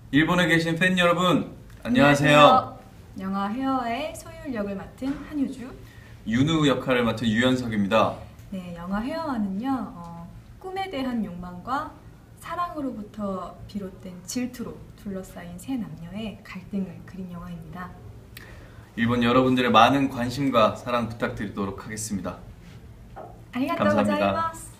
일본에 계신 팬 여러분, 안녕하세요. 영화 헤어의 소율 역을 맡은 한유주. 윤우 역할을 맡은 유연석입니다. 네, 영화 헤어는요, 꿈에 대한 욕망과 사랑으로부터 비롯된 질투로 둘러싸인 세 남녀의 갈등을 그린 영화입니다. 일본 여러분들의 많은 관심과 사랑 부탁드리도록 하겠습니다. 아리가또 감사합니다. 고자이마스.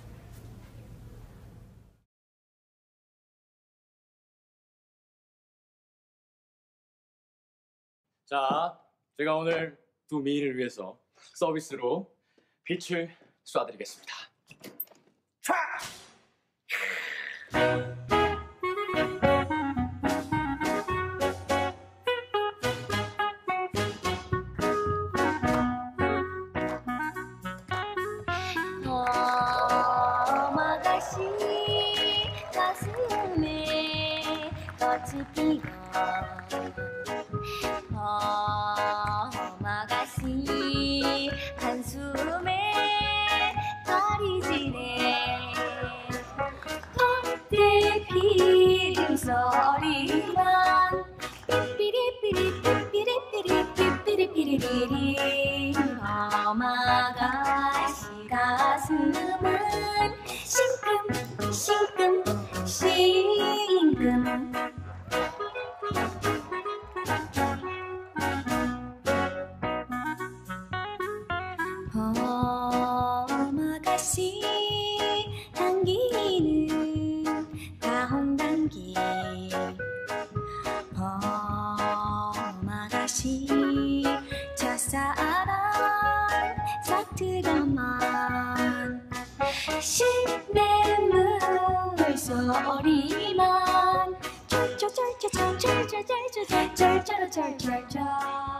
자, 제가 오늘 두 미인을 위해서 서비스로 빛을 쏴드리겠습니다. 촤! 넘어가시 가슴에 꽃이 피고 넘어가시 한숨에 가리지네 콧대 피는 소리만 삐리삐리 삐리삐리 삐리삐리삐리 넘어가시 가슴은 싱끔 싱끔 싱끔 범아가씨 당기는 가홍당기 범아가씨 첫사랑 사트가만 신냇물 소리만 쫄쫄쫄쫄쫄쫄쫄쫄쫄쫄쫄쫄